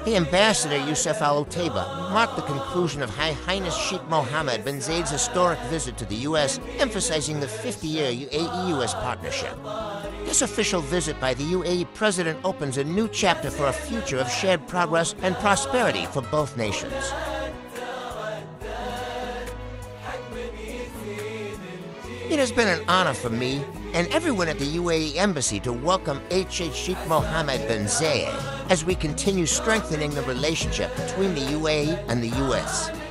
Hey, Ambassador Youssef Al Otaiba marked the conclusion of High Highness Sheikh Mohammed bin Zayed's historic visit to the U.S., emphasizing the 50-year UAE-U.S. partnership. This official visit by the UAE president opens a new chapter for a future of shared progress and prosperity for both nations. It has been an honor for me and everyone at the UAE Embassy to welcome H.H. Sheikh Mohammed bin Zayed as we continue strengthening the relationship between the UAE and the U.S.